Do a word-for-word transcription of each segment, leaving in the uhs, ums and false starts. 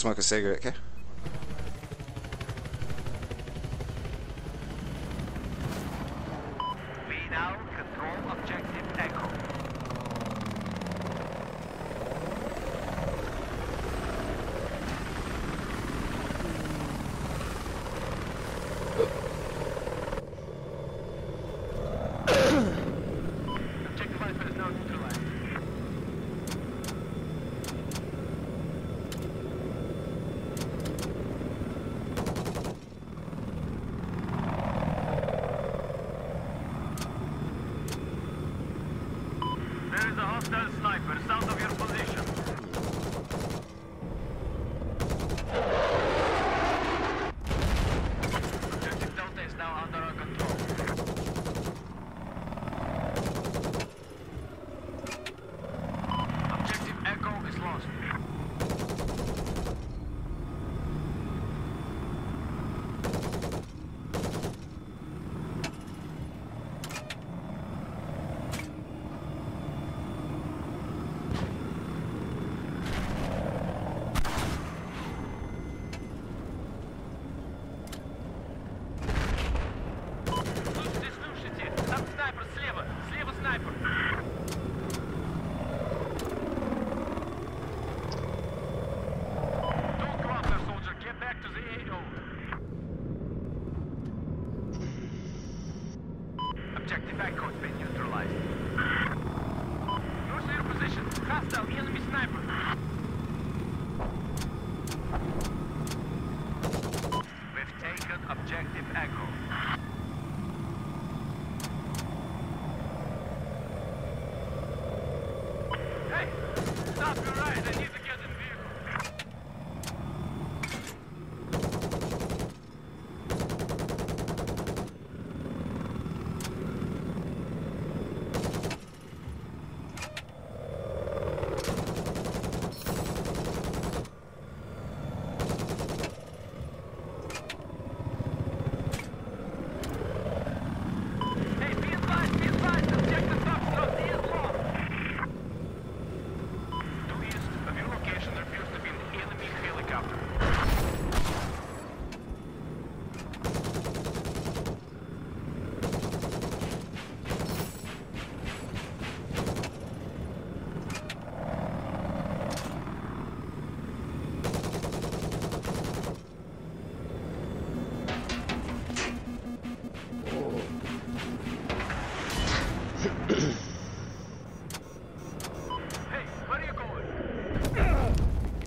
smoke a cigarette, okay? We now control objective Echo. Objective Alpha is now neutralized. There is a hostile sniper south of your position. Objective Delta is now under our control. Objective Echo is lost. Слушайте, слушайте, там снайпер слева, слева снайпер. Don't go out there, soldier. Get back to the A O. Objective Echo has been neutralized. Yours to your position. Hostile enemy sniper. We've taken Objective Echo. Hey! Stop your ride! I need to get in vehicle. Hey, be advised, be advised! Objective Foxtrot is lost! To east of your location, there appears to be an enemy helicopter. Hey, where are you going?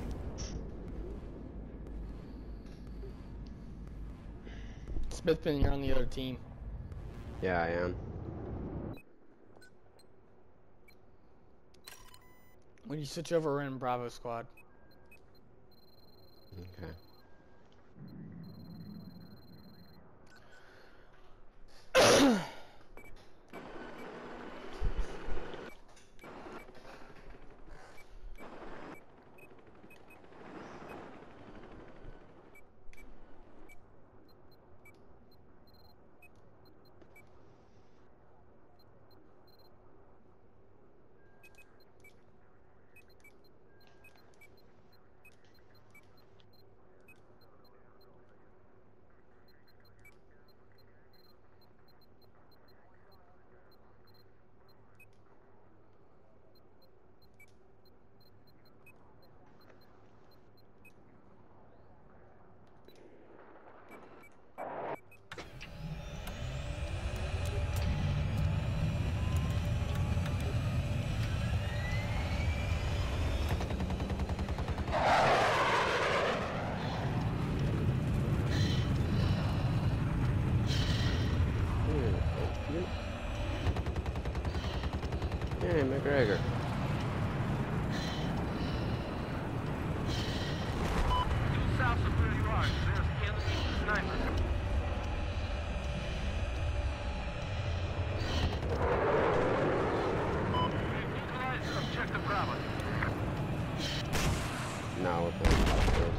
Smithman, you're on the other team. Yeah, I am. When you switch over, we're in Bravo squad. Okay. Hey, McGregor. Due south of where you are, there's enemy sniper. We've neutralized Objective Bravo. Now what the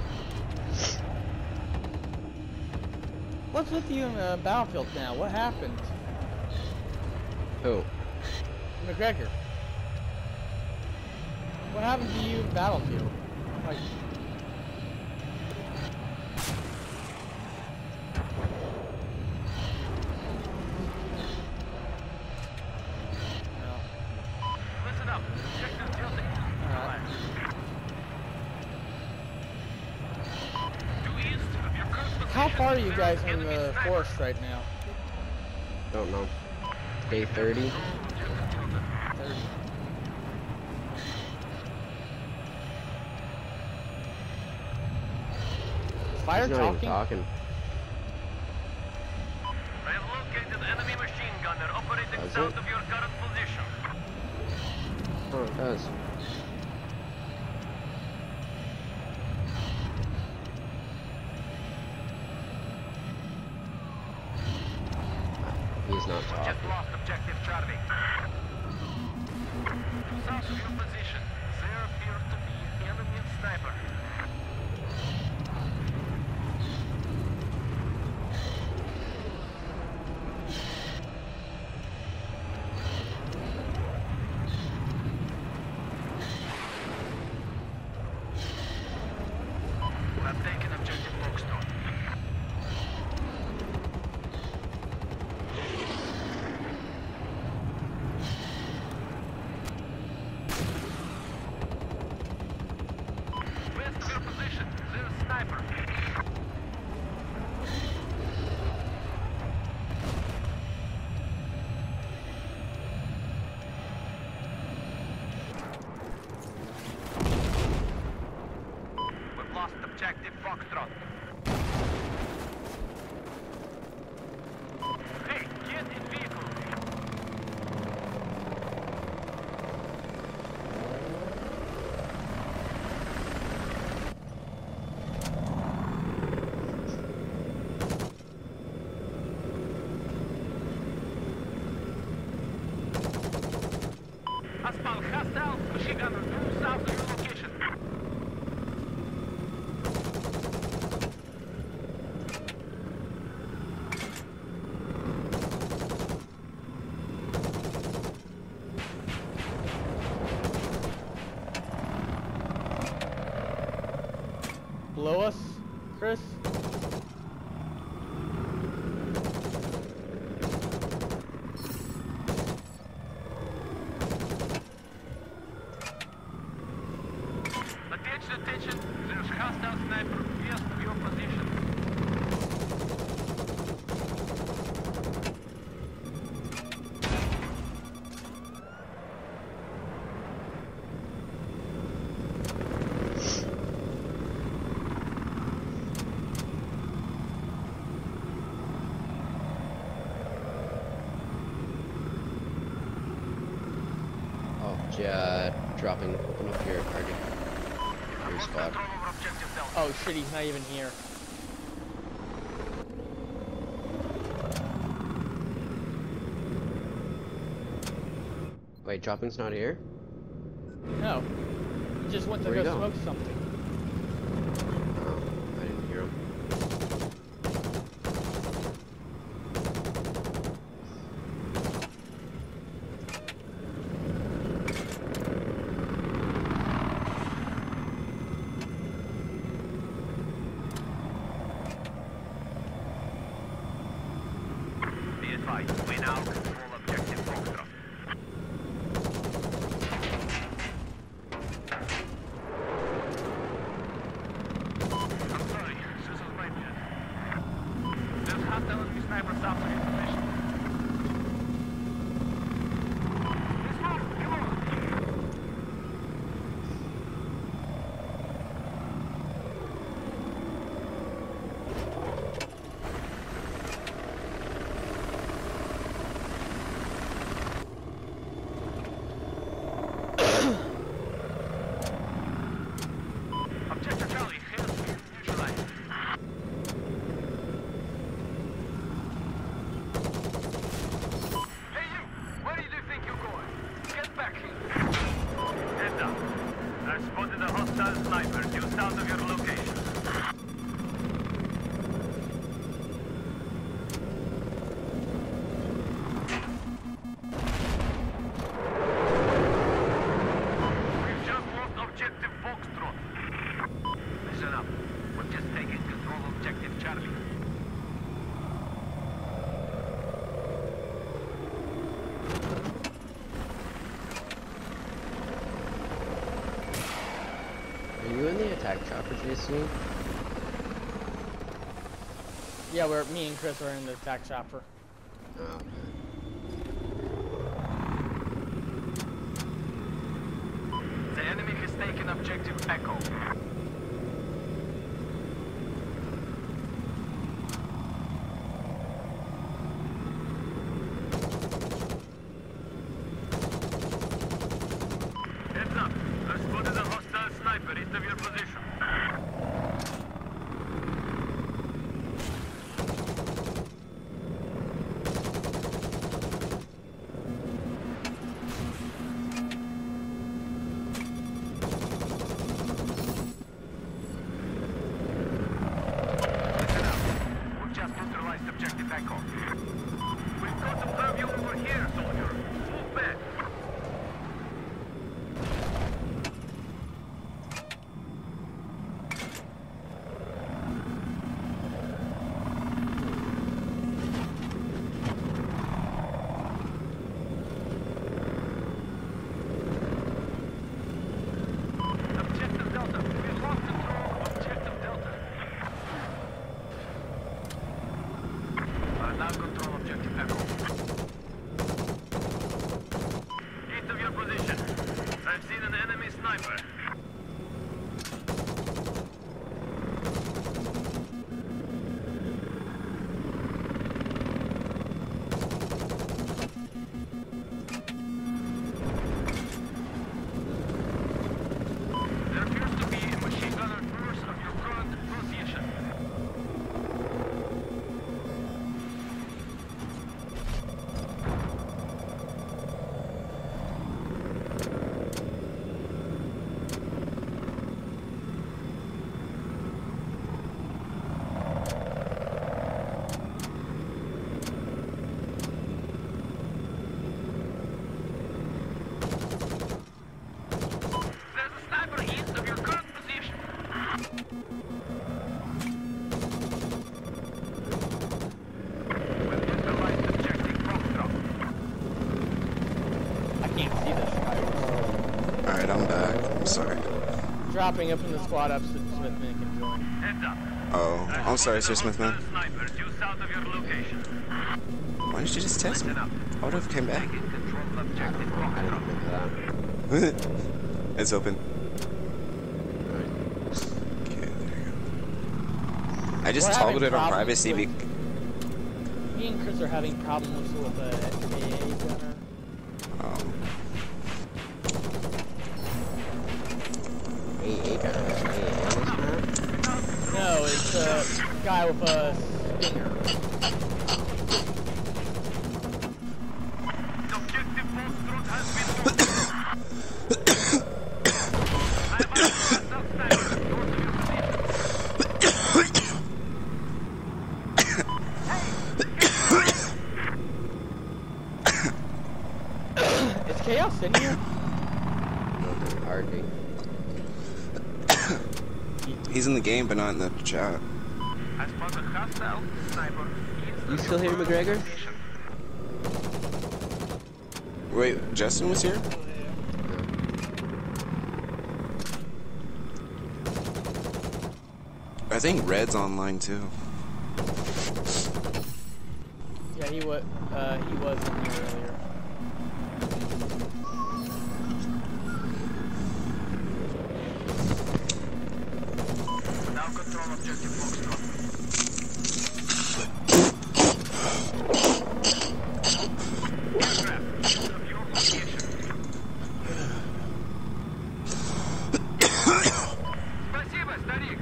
What's with you in the battlefield now? What happened? Who? McGregor. What happened to you in Battlefield? Like, how far are you guys in the forest right now? Don't know. Day thirty. thirty. Fire He's not talking? even talking. I have located enemy machine gunner operating Does south it? of your current position. Oh, it does. He's not Just talking. lost objective Charlie. South of your position. There appears to be enemy sniper. We have taken objective Foxtrot. West of your position. There's a sniper. We've lost objective Foxtrot. Hey, get in vehicle. Aspal, hostile, machine gunner, due south of your location. Below us, Chris? Attention, attention, there's hostile sniper west of your position. Oh, Jad dropping one of your target. Your Lost spot. control over objective Delta. Oh shit, he's not even here. Wait, dropping's not here? No. He just went to Where'd go he go? smoke something. Oh, I didn't hear him. Be advised, we now control objective Foxtrot. I'm sorry, this is my bad. There's hostile enemy sniper south of your position. Let's move, come on! Objective Charlie, has been neutralized. Hey you! Where do you think you're going? Get back here! Heads up. I've spotted a hostile sniper due south of your location. We've just lost objective Foxtrot. Listen up. We've just taken control of objective Charlie. Are you in the attack chopper, J C? Yeah, we're me and Chris are in the tack chopper. Oh, okay. The enemy has taken objective Echo. Heads up. I've spotted a hostile sniper east of your position. Listen up. We've just neutralized objective Echo. We've got to serve you over here, soldier. Move back. Objective Delta. We've lost control of Objective Delta. Uh, now control Objective Echo. East of your position. I've seen an enemy sniper. There appears to be a machine gunner force of your current position. There's a sniper east of your current position. We've neutralized objective Foxtrot. I can't see this guy. Alright, I'm back. I'm sorry. Dropping up in the squad up so Smithman can join. Heads up. Oh, I'm sorry, Sir Smithman. Sniper due south of your location. Why did you just text me? Listen up. I would have came back. Taking control of I objective don't, I don't Foxtrot. remember that. It's open. Alright. Okay, there you go. I just We're toggled having it on problems privacy. with- Be Me and Chris are having problems with a A A gunner. um, A A gunner. A A on this map? No, it's a guy with a stinger. Objective Foxtrot has been lost. I have a hostile sniper north of your position. Is Chaos in here? Hardly. he's in the game, but not in the chat. I spot a hostile sniper east You of still your here, current McGregor? position. Wait, Justin was here? I think Red's online too. Yeah, he was. Uh, he was in here earlier. Now control objective Foxtrot. Aircraft east of your location. Спасибо, старик.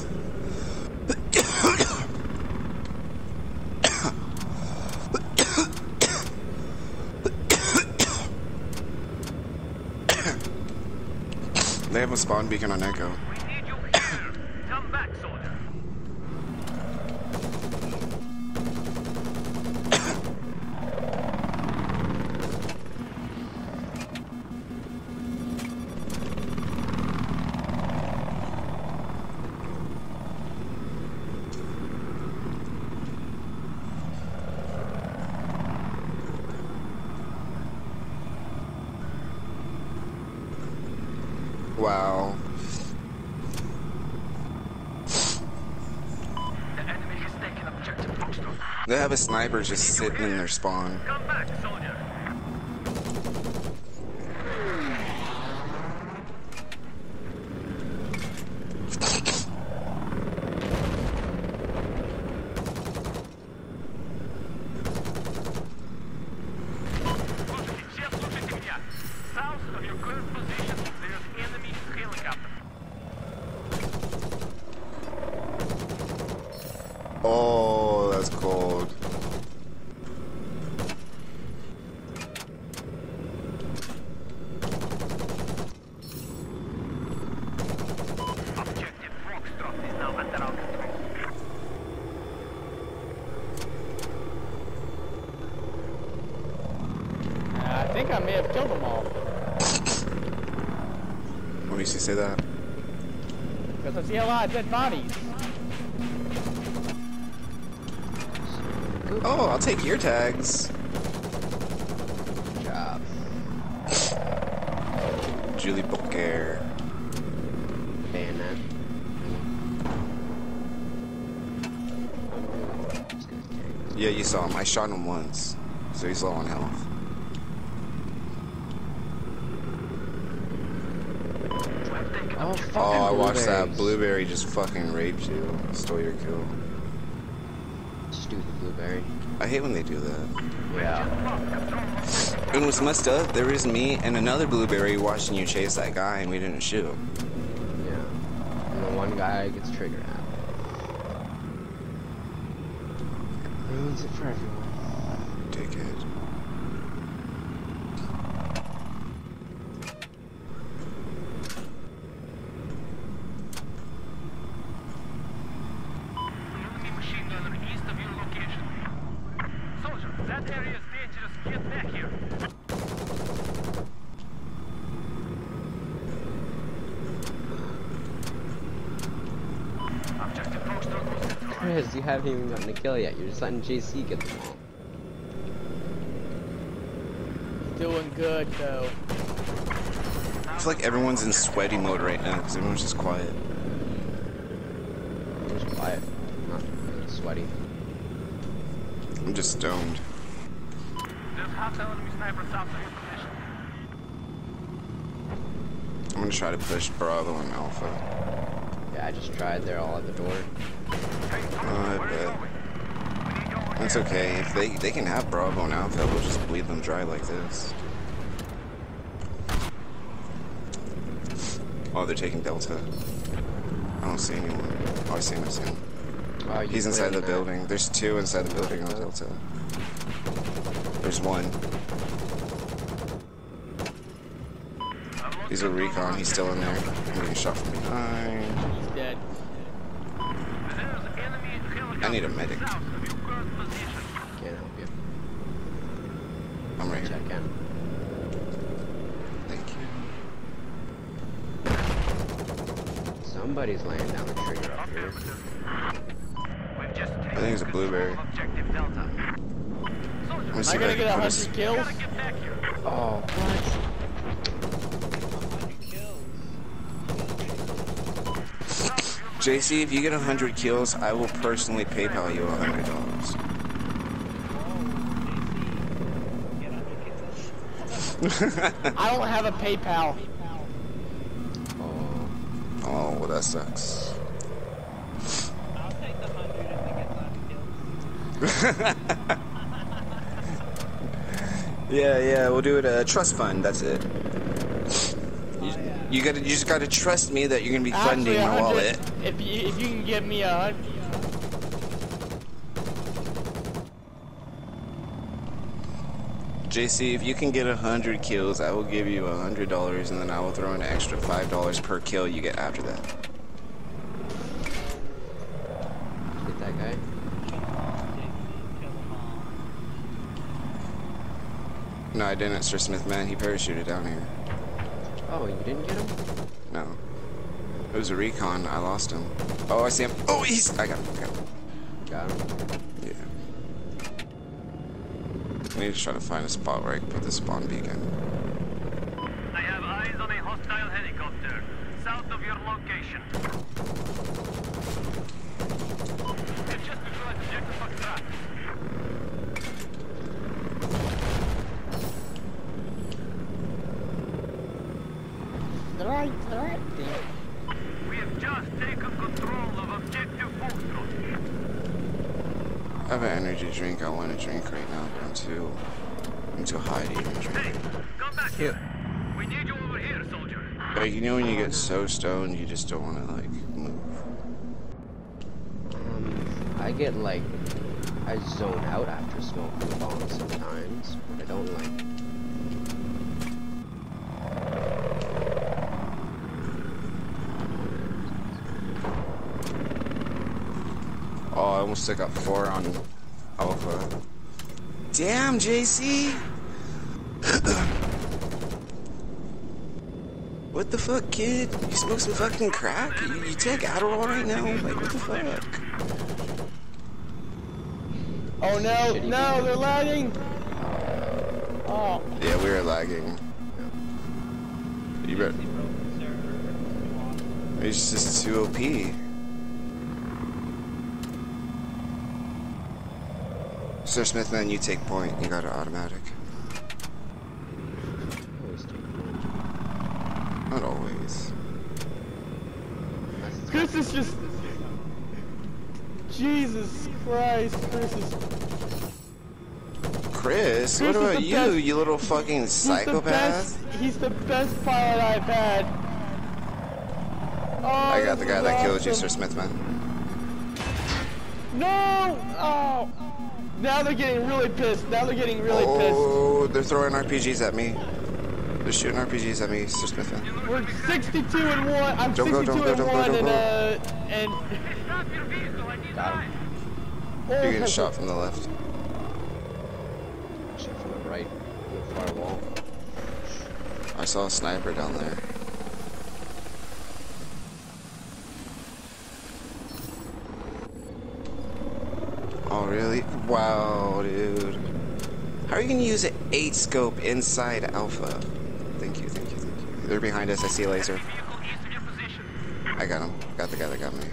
They have a spawn beacon on Echo. We need you here. Come back, soldier. Wow. They have a sniper just sitting in their spawn. Come back, soldier. South of your current position, there's enemy helicopter. Oh, that's cold. Objective Foxtrot is now under our control. I think I may have killed them all. What makes you say that? Because I see a lot of dead bodies. Oh, I'll take your tags. Good job. Julie Booker. Bayonet. Yeah, you saw him. I shot him once, so he's low on health. Oh, fucking Oh, I watched that. blueberries. Blueberry just fucking raped you. Stole your kill. Stupid blueberry. I hate when they do that. Yeah. And what's messed up, there was me and another Blueberry watching you chase that guy and we didn't shoot. Yeah. And the one guy gets triggered at. Ruins it for everyone. Take it. Enemy machine gunner east of your location. Soldier, that area is dangerous. Get back here. Objective Foxtrot was destroyed. Chris, you haven't even gotten a kill yet. You're just letting J C get them all. Doing good though. I feel like everyone's in sweaty mode right now because everyone's just quiet. I'm just quiet. Not really sweaty. I'm just stoned. There's hostile enemy sniper south of your position. I'm gonna try to push Bravo and Alpha. Yeah, I just tried. They're all at the door. Hey, soldier, Oh, I where are you bet. going? We need your That's help. okay. If they they can have Bravo and Alpha, we'll just bleed them dry like this. Oh, they're taking Delta. I don't see anyone. Oh, I see him. I see him. Oh, you He's put inside in the that. building. There's two inside the building on Delta. There's one. He's a recon. He's still in there. I'm getting shot from behind. He's dead. There's enemy helicopter I need a medic. south of your current position. Can't help you. I'm right here. Check in. Thank you. Somebody's laying down the trigger up here. Affirmative. We've just taken think it's a control blueberry. of Objective Delta. Soldier, Let me see Am I if gonna I get a can put hundred his... kills? gotta get back here. Oh, what? J C, if you get one hundred kills, I will personally PayPal you one hundred dollars. I don't have a PayPal. Oh. Oh, well, that sucks. I'll take the hundred if we get nine kills. Yeah, yeah, we'll do it a trust fund. That's it. You, you gotta, you just gotta trust me that you're gonna be funding Actually, my a wallet. hundred. If you if you can give me a hundred. J C, if you can get one hundred kills, I will give you one hundred dollars, and then I will throw in an extra five dollars per kill you get after that. Get that guy. No, I didn't, Sir Smith, man. He parachuted down here. Oh, you didn't get him? No. It was a recon. I lost him. Oh, I see him. Oh, he's... I got him. I got him. Got him. Yeah. I need to try to find a spot where I can put the spawn beacon. I have eyes on a hostile helicopter south of your location. It's just neutralized objective Foxtrot. I have an energy drink I want to drink right now, but I'm too, I'm too high to even drink Hey, it. come back here. We need you over here, soldier. Like, you know when you get so stoned, you just don't want to, like, move. Um, I get like, I zone out after smoking a bomb sometimes, but I don't like. Oh, I almost took up four on Alpha. Damn, J C! What the fuck, kid? You smoke some fucking crack? You, you take Adderall right now? Like, what the fuck? Oh no, Shitty no, game. they're lagging! Oh, Yeah, we were lagging. You better. It's just too O P. Sir Smith, man, you take point. You got it automatic. Always take one. Not always. Unless it's Chris is just... Jesus Christ, Chris is... Chris, Chris what is about the you, best- you little fucking He's the best, psychopath? he's the best pilot I've had. Oh, I got the this guy is that killed you, awesome. Sir Smith, man. No! Oh! Now they're getting really pissed. Now they're getting really Oh, they're throwing R P Gs at me. They're shooting R P Gs at me, Sir Smith, man. pissed. We're sixty-two and one. I'm Don't go, sixty-two don't go, and don't go, one, don't and go. uh, and Stop your vehicle, I need Got light. him. You're oh, getting shot from the left. Shit from the right, on the far wall. I saw a sniper down there. Oh, really? Wow, dude. How are you gonna use an eight scope inside Alpha? Thank you, thank you, thank you. They're behind us. I see a laser. Vehicle east of your position. I got him. Got the guy that got me.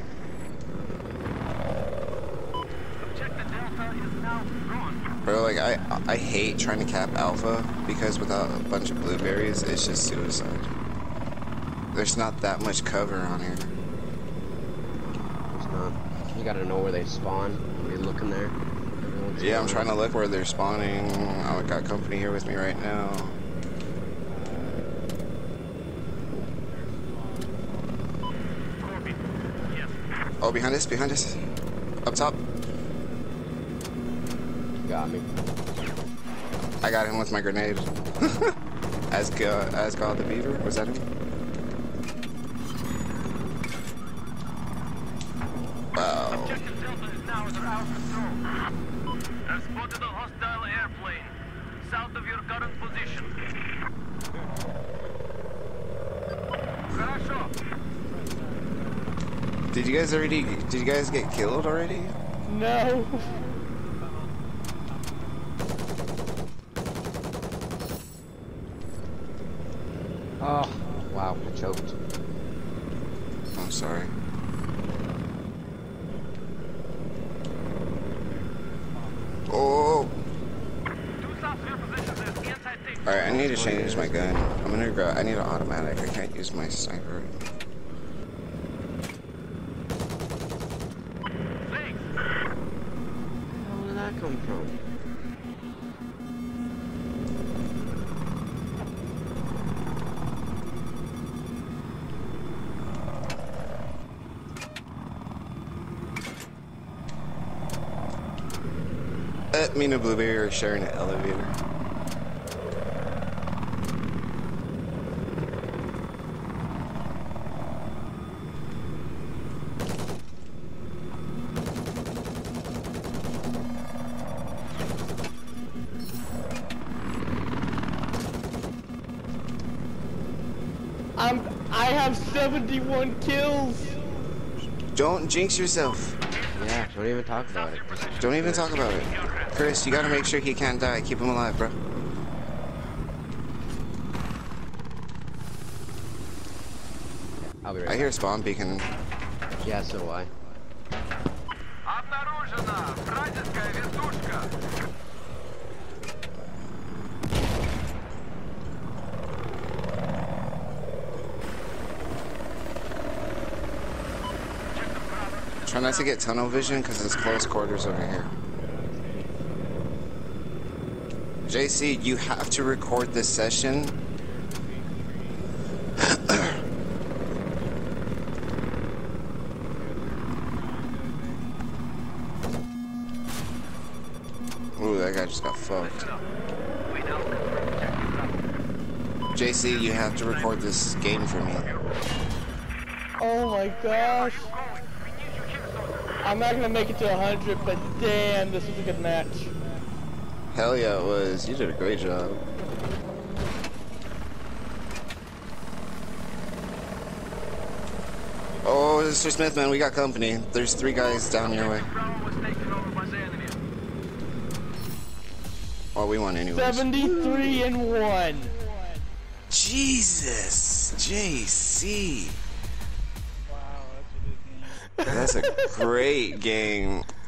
Objective Delta is now gone. Bro, like, I, I hate trying to cap Alpha because without a bunch of blueberries, it's just suicide. There's not that much cover on here. There's not. You gotta know where they spawn. Are you looking there? Every once in a Yeah, I'm while. trying to look where they're spawning. I got company here with me right now. Copy. Yes. Oh, behind us, behind us. Up top. Got me. I got him with my grenade. As God, as God the Beaver, was that him? Wow. Objective Delta is now under our control. I've spotted a hostile airplane south of your current position. Хорошо. Did you guys already? Did you guys get killed already? no. Oh, wow, I choked. I'm sorry. Oh. Two south of your position, there's anti-tank. All right, I need to change my gun. I'm gonna go. I need an automatic. I can't use my sniper. Thanks. Where did that come from? Uh, me and a blueberry are sharing an elevator. I'm. I have seventy-one kills. Don't jinx yourself. Yeah, don't even talk about it. Don't even talk about it. Chris, you gotta make sure he can't die. Keep him alive, bro. I'll be right I back. hear a spawn beacon. Yeah, so do I. Обнаружена вражеская вертушка. Try not to get tunnel vision because it's close quarters over here. J C, you have to record this session. Ooh, that guy just got fucked. We now confirm objective level. J C, you have to record this game for me. Oh my gosh. I'm not gonna make it to one hundred, but damn, this was a good match. Hell yeah, it was. You did a great job. Oh, Mister Smith, man, we got company. There's three guys down your way. Bravo was taken over by the enemy. Oh, we won anyways. seventy-three and one. Jesus, J C. Wow, that's a good game. That's a great game.